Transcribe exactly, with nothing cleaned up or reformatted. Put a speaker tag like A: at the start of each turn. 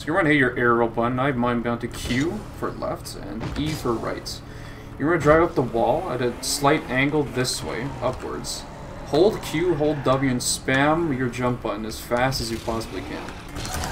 A: So you're going to hit your arrow button. I have mine bound to Q for left and E for right. You're going to drive up the wall at a slight angle this way, upwards. Hold Q, hold W, and spam your jump button as fast as you possibly can.